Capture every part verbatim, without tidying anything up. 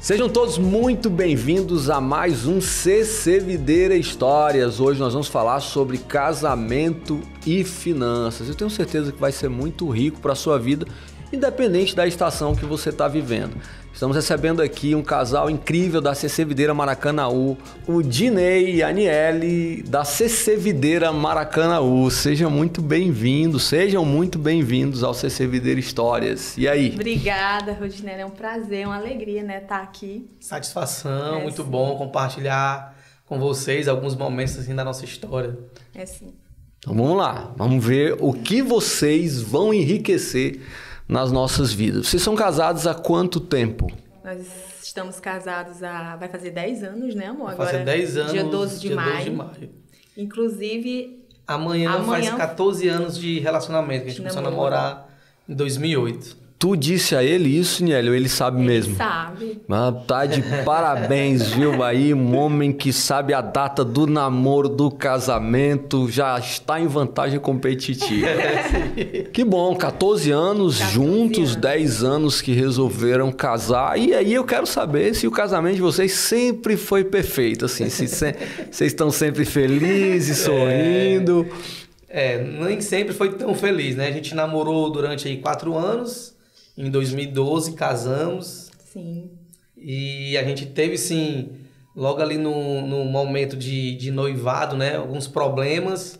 Sejam todos muito bem-vindos a mais um C C Videira Histórias. Hoje nós vamos falar sobre casamento e finanças. Eu tenho certeza que vai ser muito rico para a sua vida, independente da estação que você está vivendo. Estamos recebendo aqui um casal incrível da C C Videira Maracanaú, o Dinei e a Aniele da C C Videira Maracanaú. Sejam muito bem-vindos, sejam muito bem-vindos ao C C Videira Histórias. E aí? Obrigada, Rodinelli. É um prazer, uma alegria, né, estar aqui. Satisfação, é, muito sim. bom compartilhar com vocês alguns momentos assim da nossa história. É sim. Então vamos lá, vamos ver o que vocês vão enriquecer nas nossas vidas. Vocês são casados há quanto tempo? Nós estamos casados há... vai fazer dez anos, né, amor? Vai Agora, fazer dez anos, dia doze de dia maio. doze de maio. Inclusive... Amanhã, Amanhã faz quatorze anos de relacionamento, que a gente começou a namorar em dois mil e oito. Tu disse a ele isso, Niélio? Ele sabe Ele mesmo? sabe. Ah, tá de parabéns, viu? Aí, um homem que sabe a data do namoro, do casamento, já está em vantagem competitiva. Que bom, quatorze anos quatorze juntos, anos. dez anos que resolveram casar. E aí eu quero saber se o casamento de vocês sempre foi perfeito, assim, se se- vocês estão sempre felizes, sorrindo. É, nem sempre foi tão feliz, né? A gente namorou durante aí quatro anos, em dois mil e doze casamos. Sim. E a gente teve, sim, logo ali no, no momento de, de noivado, né? Alguns problemas,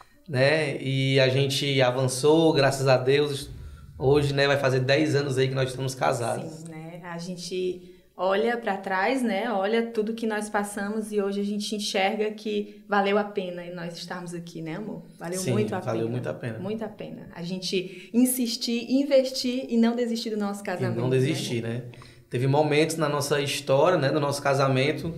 né? E a gente avançou, graças a Deus. Hoje, né? Vai fazer dez anos aí que nós estamos casados. Sim, né? A gente olha para trás, né? Olha tudo que nós passamos e hoje a gente enxerga que valeu a pena e nós estarmos aqui, né, amor? Valeu Sim, muito a valeu pena. muito a pena. Muito a pena. A gente insistir, investir e não desistir do nosso E casamento. não desistir, né? né? Teve momentos na nossa história, né? No nosso casamento.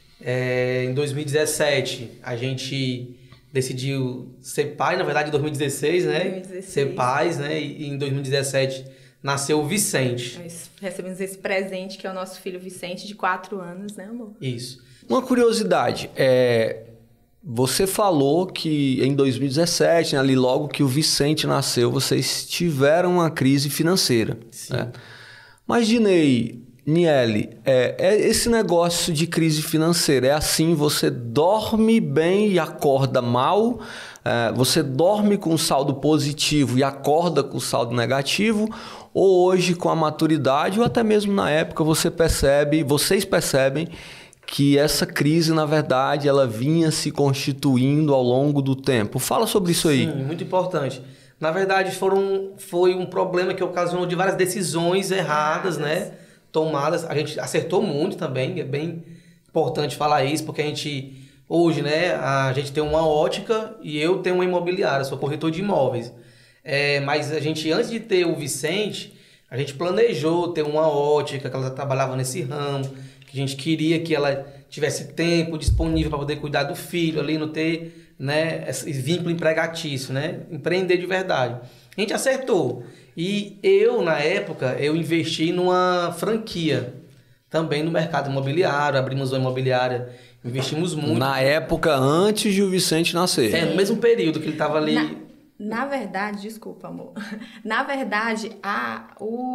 É, em dois mil e dezessete, a gente decidiu ser pai, na verdade, em dois mil e dezesseis, né? dois mil e dezesseis. Ser pais, né? E em dois mil e dezessete nasceu o Vicente. Nós recebemos esse presente que é o nosso filho Vicente, de quatro anos, né, amor? Isso. Uma curiosidade, é, você falou que em dois mil e dezessete, né, ali logo que o Vicente nasceu, vocês tiveram uma crise financeira. Sim. Né? Mas, Dinei, Niele, é, é esse negócio de crise financeira, é assim, você dorme bem e acorda mal, é, você dorme com saldo positivo e acorda com saldo negativo, ou hoje com a maturidade, ou até mesmo na época você percebe, vocês percebem que essa crise, na verdade, ela vinha se constituindo ao longo do tempo. Fala sobre isso aí. Sim, muito importante. Na verdade, foram, foi um problema que ocasionou de várias decisões erradas, né? Tomadas. A gente acertou muito também, é bem importante falar isso, porque a gente, hoje, né, a gente tem uma ótica e eu tenho uma imobiliária, sou corretor de imóveis. É, mas a gente, antes de ter o Vicente, a gente planejou ter uma ótica, que ela trabalhava nesse ramo, que a gente queria que ela tivesse tempo disponível para poder cuidar do filho ali, não ter, né, esse vínculo empregatício, né, empreender de verdade. A gente acertou. E eu, na época, eu investi numa franquia, também no mercado imobiliário, abrimos uma imobiliária, investimos muito. Na época, antes de o Vicente nascer. É, no mesmo período que ele estava ali... Na, na verdade, desculpa, amor. Na verdade, a,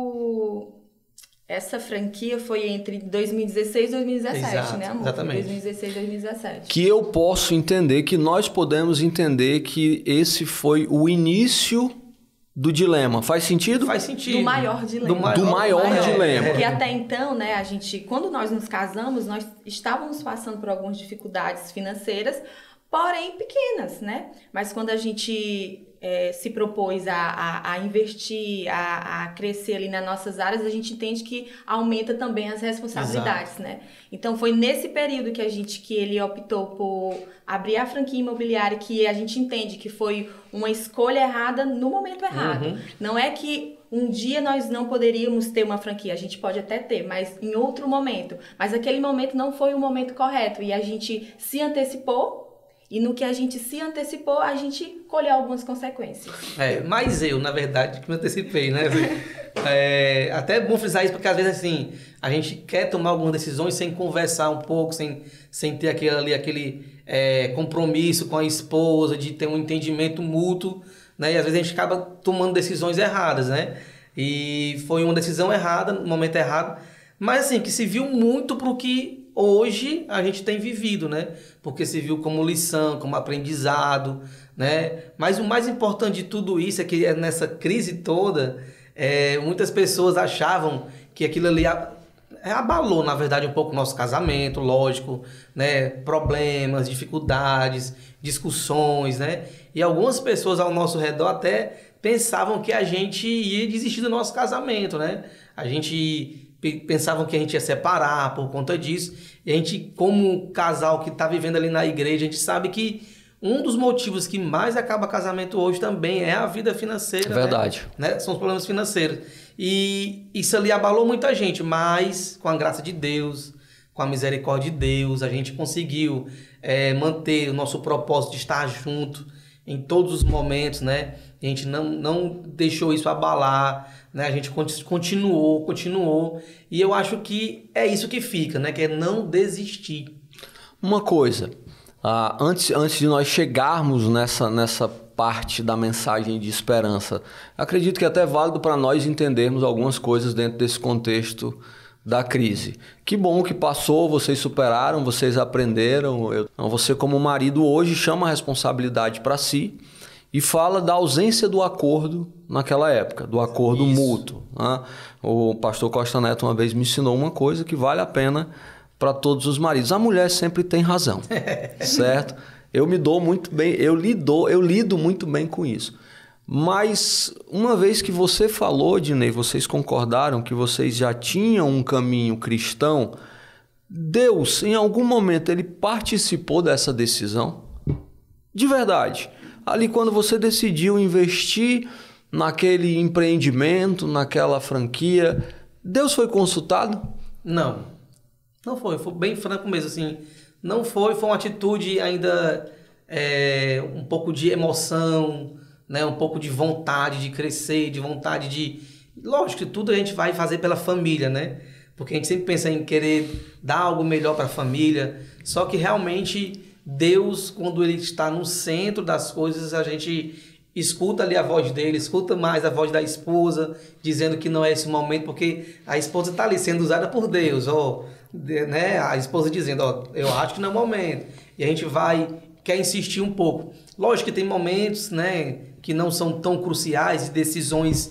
o, essa franquia foi entre dois mil e dezesseis e dois mil e dezessete, Exato, né, amor? exatamente. dois mil e dezesseis e dois mil e dezessete. Que eu posso entender, que nós podemos entender que esse foi o início do dilema. Faz sentido? Faz sentido. Do maior dilema. Do maior, Do maior dilema. Porque até então, né, a gente, quando nós nos casamos, nós estávamos passando por algumas dificuldades financeiras, porém pequenas, né? Mas quando a gente é, se propôs a, a, a investir, a, a crescer ali nas nossas áreas, a gente entende que aumenta também as responsabilidades, Exato. né? Então foi nesse período que a gente, que ele optou por abrir a franquia imobiliária, que a gente entende que foi uma escolha errada no momento errado. Uhum. Não é que um dia nós não poderíamos ter uma franquia, a gente pode até ter, mas em outro momento. Mas aquele momento não foi o momento correto e a gente se antecipou. E no que a gente se antecipou, a gente colheu algumas consequências. É, mas eu, na verdade, que me antecipei, né? É, até é bom frisar isso, porque às vezes, assim, a gente quer tomar algumas decisões sem conversar um pouco, sem, sem ter aquele, ali, aquele é, compromisso com a esposa, de ter um entendimento mútuo, né? E às vezes a gente acaba tomando decisões erradas, né? E foi uma decisão errada, no momento errado. Mas assim, que se viu muito pro que hoje a gente tem vivido, né? Porque se viu como lição, como aprendizado, né? Mas o mais importante de tudo isso é que nessa crise toda, é, muitas pessoas achavam que aquilo ali abalou, na verdade, um pouco o nosso casamento, lógico, né? Problemas, dificuldades, discussões, né? E algumas pessoas ao nosso redor até pensavam que a gente ia desistir do nosso casamento, né? A gente pensavam que a gente ia separar por conta disso. E a gente, como casal que está vivendo ali na igreja, a gente sabe que um dos motivos que mais acaba casamento hoje também é a vida financeira. Verdade. Né? Né? São os problemas financeiros. E isso ali abalou muita gente, mas com a graça de Deus, com a misericórdia de Deus, a gente conseguiu é, manter o nosso propósito de estar junto em todos os momentos, né? A gente não, não deixou isso abalar, né? A gente continuou, continuou. E eu acho que é isso que fica, né? Que é não desistir. Uma coisa, uh, antes, antes de nós chegarmos nessa, nessa parte da mensagem de esperança, acredito que é até válido para nós entendermos algumas coisas dentro desse contexto da crise. Que bom que passou, vocês superaram, vocês aprenderam. Eu, você como marido hoje chama a responsabilidade para si e fala da ausência do acordo naquela época, do acordo Isso. mútuo. Né? O pastor Costa Neto uma vez me ensinou uma coisa que vale a pena para todos os maridos. A mulher sempre tem razão, certo? Eu me dou muito bem, eu lido, eu lido muito bem com isso. Mas uma vez que você falou, Dinei, vocês concordaram que vocês já tinham um caminho cristão, Deus, em algum momento, ele participou dessa decisão? De verdade. Ali quando você decidiu investir naquele empreendimento, naquela franquia, Deus foi consultado? Não. Não foi. Foi bem franco mesmo, assim. Não foi. Foi uma atitude ainda é, um pouco de emoção, né? Um pouco de vontade de crescer, de vontade de... Lógico que tudo a gente vai fazer pela família, né? Porque a gente sempre pensa em querer dar algo melhor para a família. Só que realmente Deus, quando Ele está no centro das coisas, a gente escuta ali a voz dele, escuta mais a voz da esposa, dizendo que não é esse momento, porque a esposa está ali sendo usada por Deus, ó, né? A esposa dizendo, ó, eu acho que não é o momento. E a gente vai, quer insistir um pouco. Lógico que tem momentos, né, que não são tão cruciais, decisões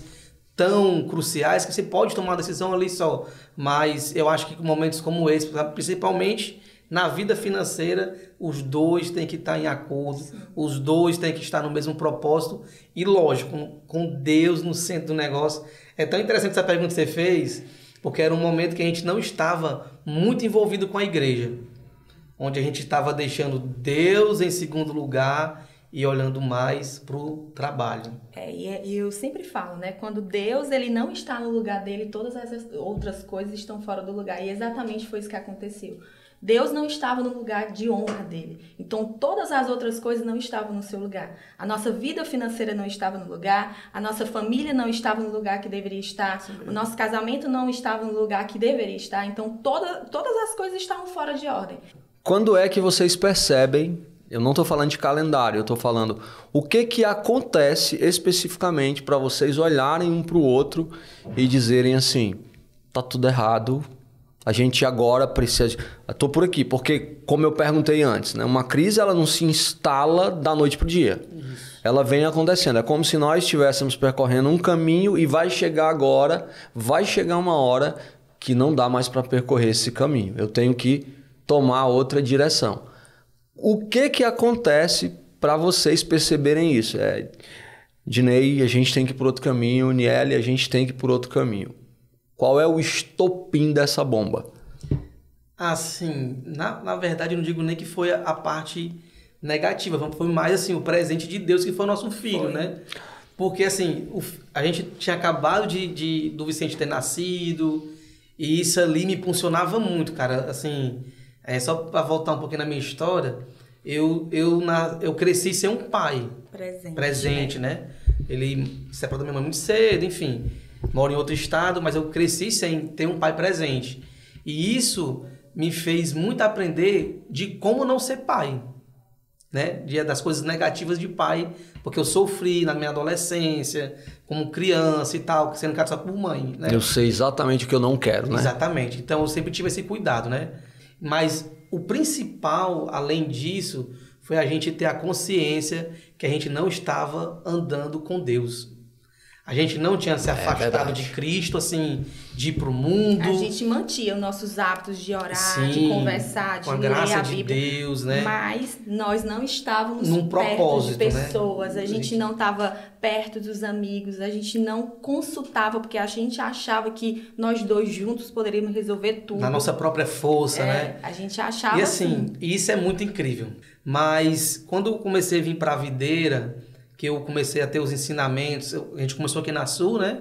tão cruciais, que você pode tomar uma decisão ali só. Mas eu acho que momentos como esse, principalmente na vida financeira, os dois têm que estar em acordo, Sim. os dois têm que estar no mesmo propósito e, lógico, com Deus no centro do negócio. É tão interessante essa pergunta que você fez, porque era um momento que a gente não estava muito envolvido com a igreja, onde a gente estava deixando Deus em segundo lugar e olhando mais para o trabalho. É, e eu sempre falo, né? Quando Deus ele não está no lugar dele, todas as outras coisas estão fora do lugar. E exatamente foi isso que aconteceu. Deus não estava no lugar de honra dele. Então, todas as outras coisas não estavam no seu lugar. A nossa vida financeira não estava no lugar, a nossa família não estava no lugar que deveria estar, Sim. o nosso casamento não estava no lugar que deveria estar. Então, toda, todas as coisas estavam fora de ordem. Quando é que vocês percebem, eu não estou falando de calendário, eu estou falando o que, que acontece especificamente para vocês olharem um para o outro e dizerem assim, tá tudo errado, a gente agora precisa... Estou por aqui, porque, como eu perguntei antes, né, uma crise ela não se instala da noite para o dia. Isso. Ela vem acontecendo. É como se nós estivéssemos percorrendo um caminho e vai chegar agora, vai chegar uma hora que não dá mais para percorrer esse caminho. Eu tenho que tomar outra direção. O que, que acontece para vocês perceberem isso? É, Dinei, a gente tem que ir por outro caminho. Niele, a gente tem que ir por outro caminho. Qual é o estopim dessa bomba? Assim, na, na verdade, eu não digo nem que foi a, a parte negativa. Foi mais assim, o presente de Deus que foi o nosso filho, foi. né? Porque assim, o, a gente tinha acabado de, de, do Vicente ter nascido e isso ali me impulsionava muito, cara. Assim, é, só para voltar um pouquinho na minha história, eu, eu, na, eu cresci sem um pai. Presente. Presente, né? né? Ele se separou da minha mãe muito cedo, enfim... Moro em outro estado, mas eu cresci sem ter um pai presente. E isso me fez muito aprender de como não ser pai. né? De, das coisas negativas de pai, porque eu sofri na minha adolescência, como criança e tal, sendo criado só por mãe, né? Eu sei exatamente o que eu não quero, né? Exatamente. Então, eu sempre tive esse cuidado, né? Mas o principal, além disso, foi a gente ter a consciência que a gente não estava andando com Deus. A gente não tinha se afastado é de Cristo, assim, de ir para o mundo. A gente mantinha os nossos hábitos de orar, Sim, de conversar, de ler a Bíblia. Com a graça de Deus, né? Mas nós não estávamos Num propósito, perto de pessoas. Né? A gente não estava perto dos amigos. A gente não consultava, porque a gente achava que nós dois juntos poderíamos resolver tudo. Na nossa própria força, é, né? A gente achava E assim, assim. isso é muito incrível. Mas quando eu comecei a vir para a videira, que eu comecei a ter os ensinamentos, a gente começou aqui na Sul, né?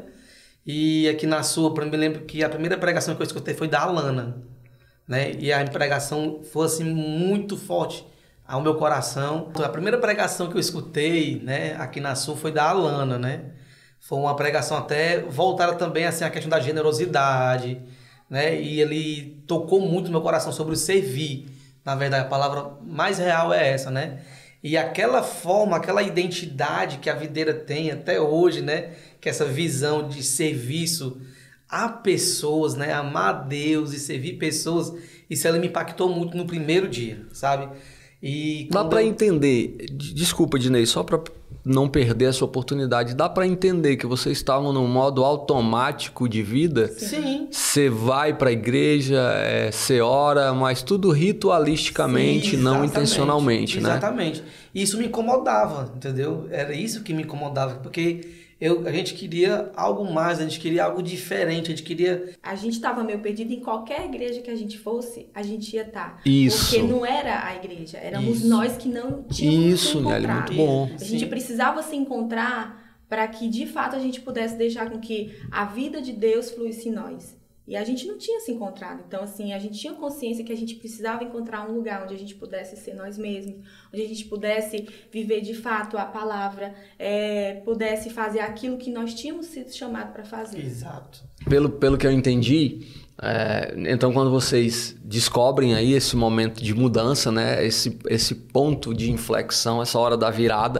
E aqui na Sul, eu me lembro que a primeira pregação que eu escutei foi da Alana, né? E a pregação foi assim muito forte ao meu coração. A primeira pregação que eu escutei, né, aqui na Sul foi da Alana, né? Foi uma pregação até voltada também assim à questão da generosidade, né? E ele tocou muito no meu coração sobre o servir. Na verdade, a palavra mais real é essa, né? E aquela forma, aquela identidade que a videira tem até hoje, né? Que essa visão de serviço a pessoas, né? Amar a Deus e servir pessoas, isso ela me impactou muito no primeiro dia, sabe? E dá para eu... entender, desculpa, Dinei, só para não perder essa oportunidade, dá para entender que vocês estavam num modo automático de vida? Sim. Você vai para a igreja, você é, ora, mas tudo ritualisticamente, Sim, não intencionalmente, exatamente. né? Exatamente. Isso me incomodava, entendeu? Era isso que me incomodava, porque eu, a gente queria algo mais, a gente queria algo diferente, a gente queria... A gente estava meio perdido em qualquer igreja que a gente fosse, a gente ia estar. Isso. Porque não era a igreja, éramos Isso. nós que não tínhamos Isso, se encontrado. Nelly, muito bom. A gente Sim. precisava se encontrar para que, de fato, a gente pudesse deixar com que a vida de Deus fluísse em nós. E a gente não tinha se encontrado. Então, assim, a gente tinha consciência que a gente precisava encontrar um lugar onde a gente pudesse ser nós mesmos, onde a gente pudesse viver de fato a palavra, é, pudesse fazer aquilo que nós tínhamos sido chamados para fazer. Exato. Pelo, pelo que eu entendi, é, então quando vocês descobrem aí esse momento de mudança, né, esse, esse ponto de inflexão, essa hora da virada,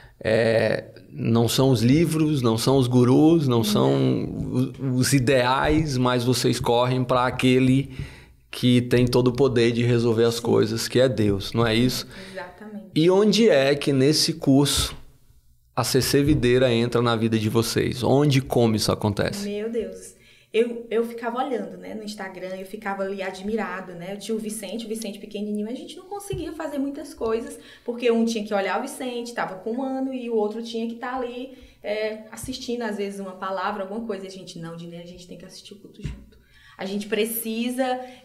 é, não são os livros, não são os gurus, não, não. são os ideais, mas vocês correm para aquele que tem todo o poder de resolver as Sim. coisas, que é Deus, não é isso? Exatamente. E onde é que nesse curso a C C Videira entra na vida de vocês? Onde e como isso acontece? Meu Deus, eu, eu ficava olhando, né, no Instagram, eu ficava ali admirado, né, eu tinha o Vicente, o Vicente pequenininho, a gente não conseguia fazer muitas coisas, porque um tinha que olhar o Vicente, estava com um ano, e o outro tinha que estar ali é, assistindo, às vezes, uma palavra, alguma coisa, e a gente, não, Dinei, a gente tem que assistir o culto junto. A gente precisa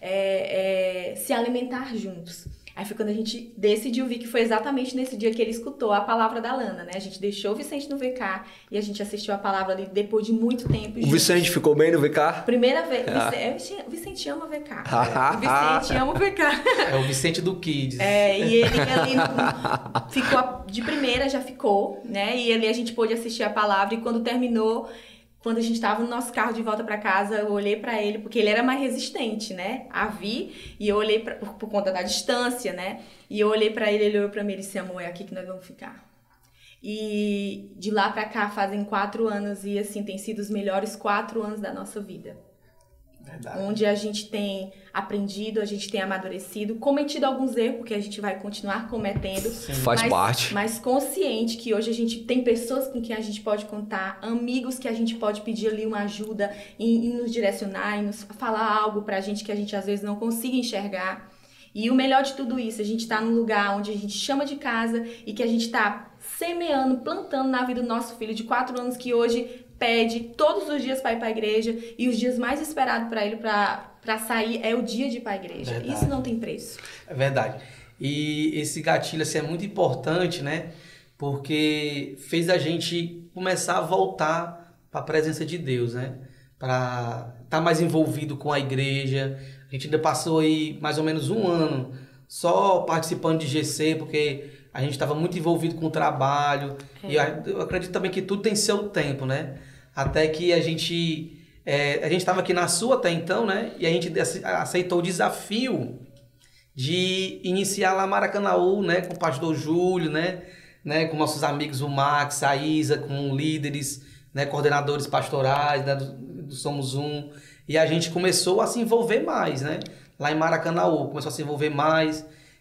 é, é, se alimentar juntos. Aí foi quando a gente decidiu vir, que foi exatamente nesse dia que ele escutou a palavra da Lana, né? A gente deixou o Vicente no V K e a gente assistiu a palavra ali depois de muito tempo. O juntos. Vicente ficou bem no V K? Primeira vez. Ah. O Vicente ama o V K. O Vicente ama o V K. É o Vicente do Kids. É, e ele ali no, ficou de primeira, já ficou, né? E ali a gente pôde assistir a palavra e quando terminou... Quando a gente estava no nosso carro de volta para casa, eu olhei para ele, porque ele era mais resistente, né? A vir, e eu olhei pra, por, por conta da distância, né? E eu olhei para ele, ele olhou para mim e disse, amor, é aqui que nós vamos ficar. E de lá para cá fazem quatro anos e, assim, tem sido os melhores quatro anos da nossa vida. Verdade. Onde a gente tem aprendido, a gente tem amadurecido, cometido alguns erros, porque a gente vai continuar cometendo. Sim. Faz mas, parte. Mas consciente que hoje a gente tem pessoas com quem a gente pode contar, amigos que a gente pode pedir ali uma ajuda e, e nos direcionar, e nos falar algo pra gente que a gente às vezes não consiga enxergar. E o melhor de tudo isso, a gente tá num lugar onde a gente chama de casa e que a gente tá semeando, plantando na vida do nosso filho de quatro anos que hoje pede todos os dias para ir para a igreja e os dias mais esperados para ele para sair é o dia de ir para a igreja. Verdade. Isso não tem preço. É verdade. E esse gatilho assim, é muito importante, né? Porque fez a gente começar a voltar para a presença de Deus, né? Para estar tá mais envolvido com a igreja. A gente ainda passou aí mais ou menos um ano só participando de G C, porque a gente estava muito envolvido com o trabalho. É. E eu acredito também que tudo tem seu tempo, né? Até que a gente... É, a gente estava aqui na Sul até então, né? E a gente aceitou o desafio de iniciar lá Maracanaú, né, com o pastor Júlio, né, né, com nossos amigos o Max, a Isa, com líderes, né, coordenadores pastorais, né, do, do Somos Um, e a gente começou a se envolver mais, né, lá em Maracanaú, começou a se envolver mais,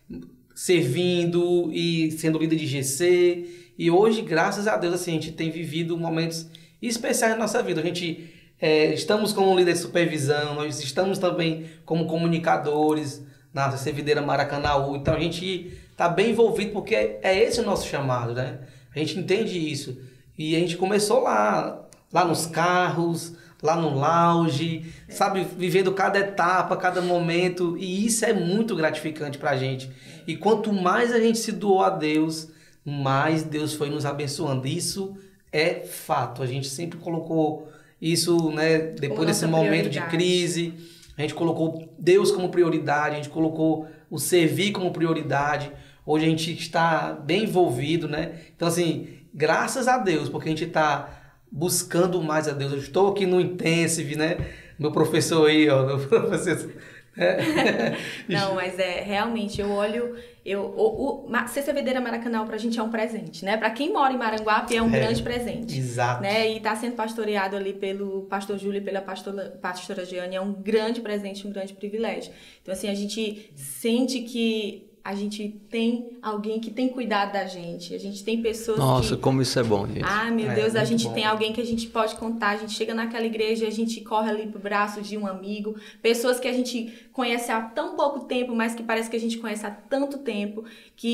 servindo e sendo líder de G C, e hoje, graças a Deus, assim, a gente tem vivido momentos especiais na nossa vida. A gente é, estamos como líder de supervisão, nós estamos também como comunicadores na C C Videira Maracanaú, então a gente está bem envolvido porque é, é esse o nosso chamado, né? A gente entende isso. E a gente começou lá, lá nos carros, lá no lounge, é. sabe? Vivendo cada etapa, cada momento. E isso é muito gratificante pra gente. E quanto mais a gente se doou a Deus, mais Deus foi nos abençoando. Isso é fato. A gente sempre colocou isso, né? Depois como desse momento de crise, a gente colocou Deus como prioridade, a gente colocou o servir como prioridade. Hoje a gente está bem envolvido, né? Então, assim, graças a Deus, porque a gente está buscando mais a Deus. Eu estou aqui no Intensive, né? Meu professor aí, ó, meu professor... É. Não, mas é, realmente, eu olho... Eu, o, o, C C Videira Maracanaú pra gente é um presente, né? Pra quem mora em Maranguape é um é, grande presente. Exato. Né? E tá sendo pastoreado ali pelo pastor Júlio e pela pastora, pastora Jeane, é um grande presente, um grande privilégio. Então, assim, a gente sente que a gente tem alguém que tem cuidado da gente. A gente tem pessoas Nossa, que... como isso é bom, gente. Ah, meu é, Deus, a gente bom. tem alguém que a gente pode contar. A gente chega naquela igreja e a gente corre ali pro braço de um amigo. Pessoas que a gente conhece há tão pouco tempo, mas que parece que a gente conhece há tanto tempo,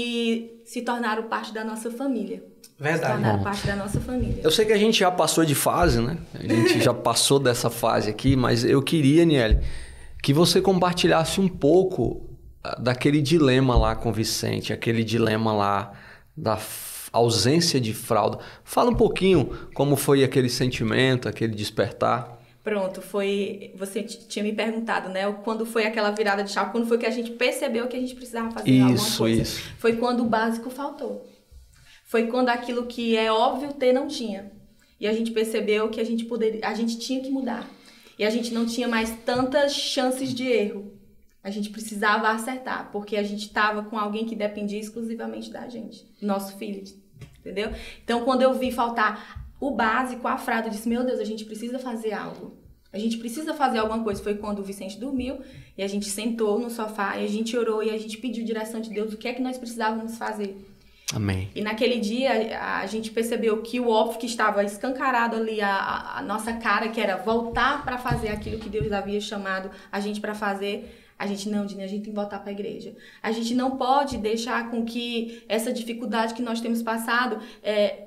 que se tornaram parte da nossa família. Verdade. Se tornaram parte da nossa família. Eu sei que a gente já passou de fase, né? A gente já passou dessa fase aqui, mas eu queria, Niele, que você compartilhasse um pouco daquele dilema lá com o Vicente, aquele dilema lá da ausência de fralda. Fala um pouquinho como foi aquele sentimento, aquele despertar. Pronto, foi... Você tinha me perguntado, né? Quando foi aquela virada de chave, quando foi que a gente percebeu que a gente precisava fazer isso, alguma coisa. Isso, isso. Foi quando o básico faltou. Foi quando aquilo que é óbvio ter não tinha. E a gente percebeu que a gente poderia, a gente tinha que mudar. E a gente não tinha mais tantas chances de erro. A gente precisava acertar, porque a gente estava com alguém que dependia exclusivamente da gente, nosso filho, entendeu? Então, quando eu vi faltar o básico, a fralda, eu disse, meu Deus, a gente precisa fazer algo. A gente precisa fazer alguma coisa. Foi quando o Vicente dormiu e a gente sentou no sofá e a gente orou e a gente pediu direção de Deus, o que é que nós precisávamos fazer. Amém. E naquele dia a gente percebeu que o óbvio que estava escancarado ali, a, a nossa cara, que era voltar para fazer aquilo que Deus havia chamado a gente para fazer. A gente não, Dini, a gente tem que voltar para a igreja. A gente não pode deixar com que essa dificuldade que nós temos passado é,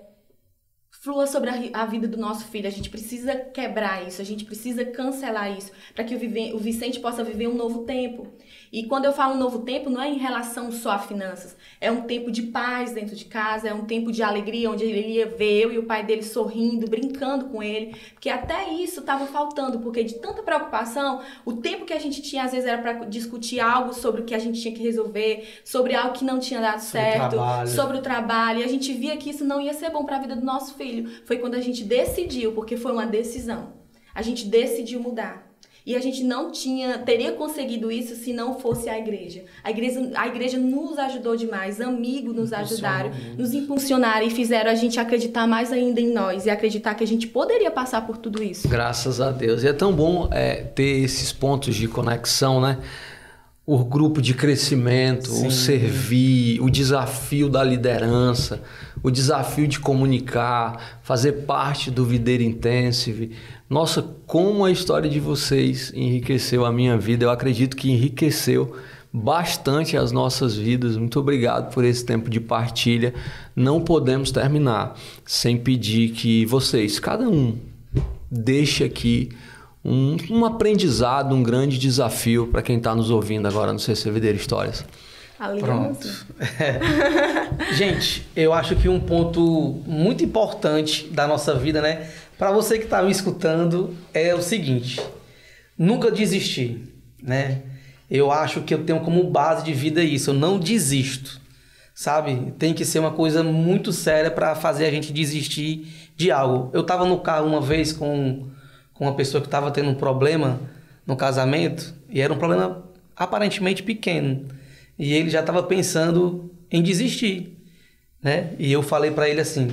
flua sobre a, a vida do nosso filho. A gente precisa quebrar isso, a gente precisa cancelar isso, para que o, vive, o Vicente possa viver um novo tempo. E quando eu falo novo tempo, não é em relação só a finanças. É um tempo de paz dentro de casa, é um tempo de alegria, onde ele ia ver eu e o pai dele sorrindo, brincando com ele. Porque até isso estava faltando, porque de tanta preocupação, o tempo que a gente tinha, às vezes, era para discutir algo sobre o que a gente tinha que resolver, sobre algo que não tinha dado sobre certo, trabalho. sobre o trabalho. E a gente via que isso não ia ser bom para a vida do nosso filho. Foi quando a gente decidiu, porque foi uma decisão. A gente decidiu mudar. E a gente não tinha, teria conseguido isso se não fosse a igreja. A igreja, a igreja nos ajudou demais, amigos nos ajudaram, nos impulsionaram e fizeram a gente acreditar mais ainda em nós e acreditar que a gente poderia passar por tudo isso. Graças a Deus. E é tão bom é, ter esses pontos de conexão, né? O grupo de crescimento, Sim. o servir, o desafio da liderança, o desafio de comunicar, fazer parte do Videira Intensive. Nossa, como a história de vocês enriqueceu a minha vida. Eu acredito que enriqueceu bastante as nossas vidas. Muito obrigado por esse tempo de partilha. Não podemos terminar sem pedir que vocês, cada um, deixe aqui Um, um aprendizado, um grande desafio para quem está nos ouvindo agora no C C Videira Histórias. Pronto. É. Gente, eu acho que um ponto muito importante da nossa vida, né? Para você que está me escutando, é o seguinte: nunca desistir, né? Eu acho que eu tenho como base de vida isso, eu não desisto, sabe? Tem que ser uma coisa muito séria para fazer a gente desistir de algo. Eu estava no carro uma vez com... com uma pessoa que estava tendo um problema no casamento, e era um problema aparentemente pequeno. e ele já estava pensando em desistir, né? E eu falei para ele assim,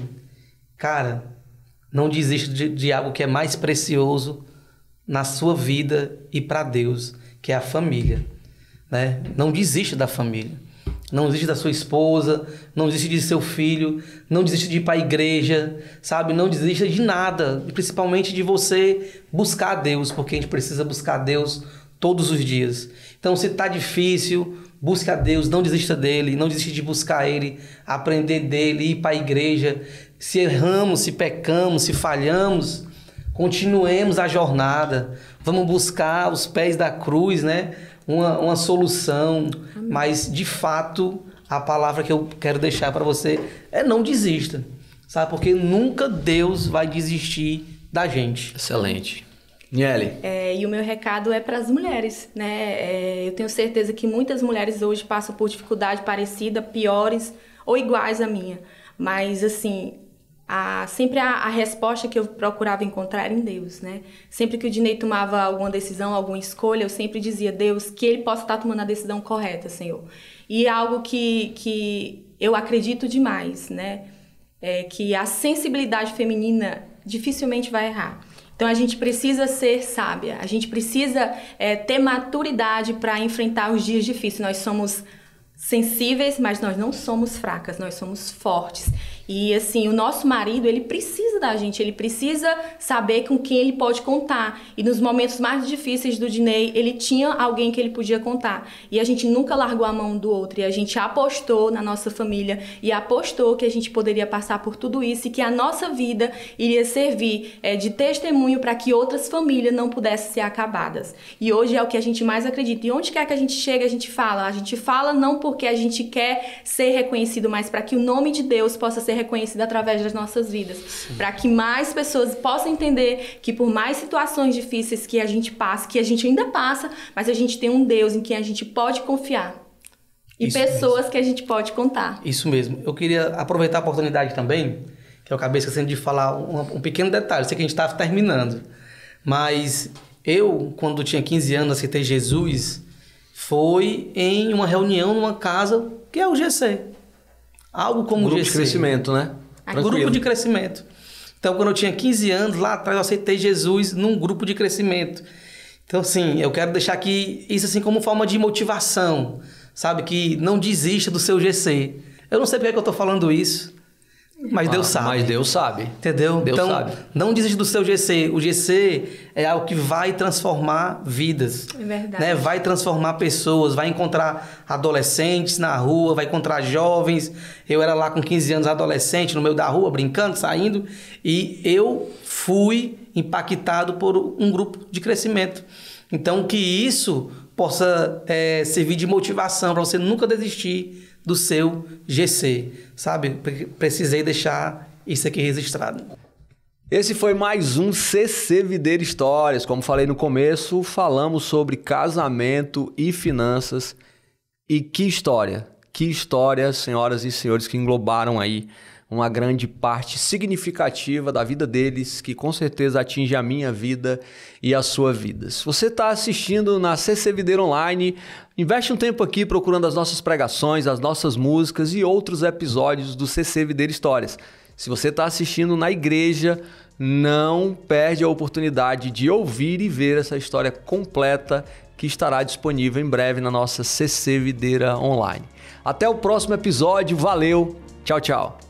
cara, não desista de, de algo que é mais precioso na sua vida e para Deus, que é a família, né? Não desista da família. Não desiste da sua esposa, não desiste de seu filho, não desiste de ir para a igreja, sabe? Não desista de nada, principalmente de você buscar a Deus, porque a gente precisa buscar a Deus todos os dias. Então, se está difícil, busque a Deus, não desista dele, não desiste de buscar ele, aprender dele, ir para a igreja. Se erramos, se pecamos, se falhamos, continuemos a jornada, vamos buscar os pés da cruz, né? Uma, uma solução, Amém. Mas de fato a palavra que eu quero deixar para você é não desista, sabe? Porque nunca Deus vai desistir da gente. Excelente. Niele. É, e o meu recado é para as mulheres, né? É, eu tenho certeza que muitas mulheres hoje passam por dificuldade parecida, piores ou iguais à minha, mas assim... A, sempre a, a resposta que eu procurava encontrar era em Deus, né? Sempre que o Dinei tomava alguma decisão, alguma escolha, eu sempre dizia, Deus, que ele possa estar tomando a decisão correta, Senhor. E é algo que, que eu acredito demais, né? É que a sensibilidade feminina dificilmente vai errar. Então, a gente precisa ser sábia, a gente precisa é, ter maturidade para enfrentar os dias difíceis. Nós somos sensíveis, mas nós não somos fracas, nós somos fortes. E assim, o nosso marido, ele precisa da gente, ele precisa saber com quem ele pode contar. E nos momentos mais difíceis do Dinei, ele tinha alguém que ele podia contar. E a gente nunca largou a mão do outro, e a gente apostou na nossa família, e apostou que a gente poderia passar por tudo isso, e que a nossa vida iria servir é, de testemunho para que outras famílias não pudessem ser acabadas. E hoje é o que a gente mais acredita. E onde quer que a gente chegue, a gente fala. A gente fala não porque a gente quer ser reconhecido, mas para que o nome de Deus possa ser reconhecido através das nossas vidas, para que mais pessoas possam entender que por mais situações difíceis que a gente passa, que a gente ainda passa, mas a gente tem um Deus em quem a gente pode confiar e Isso pessoas mesmo. Que a gente pode contar. Isso mesmo. Eu queria aproveitar a oportunidade também, que eu acabei esquecendo de falar um, um pequeno detalhe, eu sei que a gente estava terminando, mas eu, quando tinha quinze anos, aceitei Jesus, foi em uma reunião numa casa que é o G C. Algo como grupo G C. de crescimento, né? Tranquilo. Grupo de crescimento. Então, quando eu tinha quinze anos, lá atrás eu aceitei Jesus num grupo de crescimento. Então, assim, eu quero deixar aqui isso assim como forma de motivação, sabe? Que não desista do seu G C. Eu não sei porque que eu tô falando isso, mas ah, Deus sabe. Mas Deus sabe. Entendeu? Deus então, sabe. Não desista do seu G C. O G C é algo que vai transformar vidas. É verdade. Né? Vai transformar pessoas, vai encontrar adolescentes na rua, vai encontrar jovens. Eu era lá com quinze anos, adolescente, no meio da rua, brincando, saindo. E eu fui impactado por um grupo de crescimento. Então, que isso possa é, servir de motivação para você nunca desistir do seu G C, sabe? Precisei deixar isso aqui registrado. Esse foi mais um C C Videira Histórias. Como falei no começo, falamos sobre casamento e finanças. E que história, que história, senhoras e senhores, que englobaram aí uma grande parte significativa da vida deles, que com certeza atinge a minha vida e a sua vida. Se você está assistindo na C C Videira Online, investe um tempo aqui procurando as nossas pregações, as nossas músicas e outros episódios do C C Videira Histórias. Se você está assistindo na igreja, não perde a oportunidade de ouvir e ver essa história completa que estará disponível em breve na nossa C C Videira Online. Até o próximo episódio, valeu, tchau, tchau.